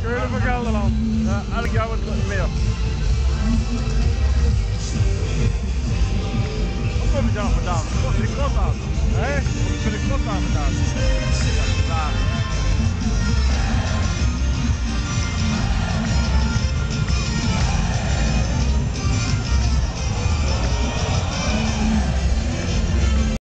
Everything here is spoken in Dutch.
Keulen van Gelderland. Ja, elk jaar wordt het meer.